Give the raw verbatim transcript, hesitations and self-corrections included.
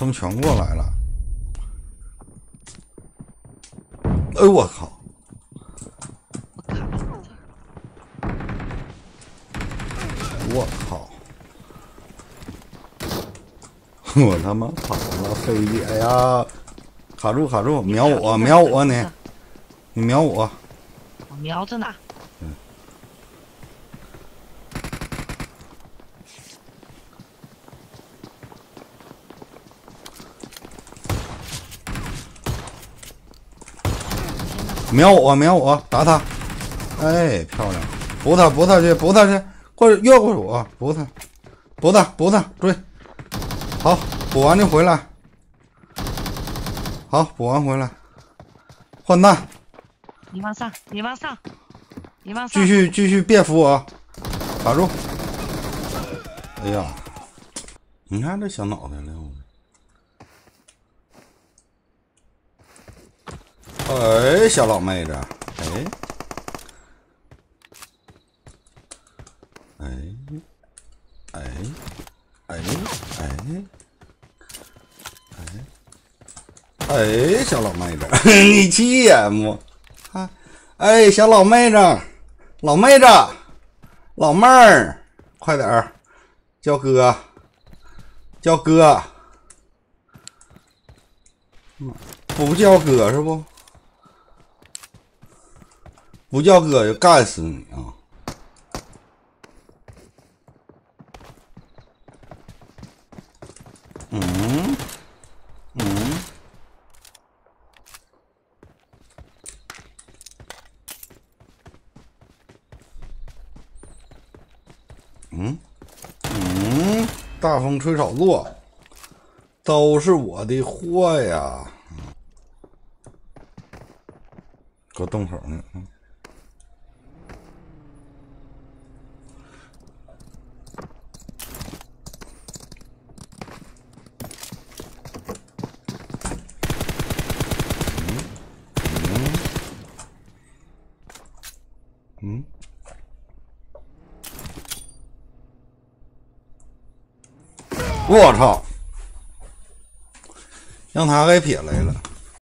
他们全过来了。哎呦我靠！我靠！我他妈跑了，飞姐呀！卡住卡住，瞄我瞄我你，你瞄我。 我瞄着呢。 嗯。瞄我瞄我，打他！哎，漂亮！补他补他去补他去，过去越过去我补他，补他补他追！好，补完就回来。好，补完回来，换弹。 你往上，你往上，你往上。 继续继续，别扶我，卡住！哎呀，你看这小脑袋溜的。哎，小老妹子，哎，哎，哎，哎，哎，哎，哎，小老妹子，你急眼不？啊，哎，小老妹子，老妹子，老妹儿，快点儿，叫哥，叫哥，不叫哥是不？不叫哥就干死你啊！嗯嗯嗯嗯，大风吹草动，都是我的货呀！搁洞口呢，嗯。嗯，我操！让他给撇来了。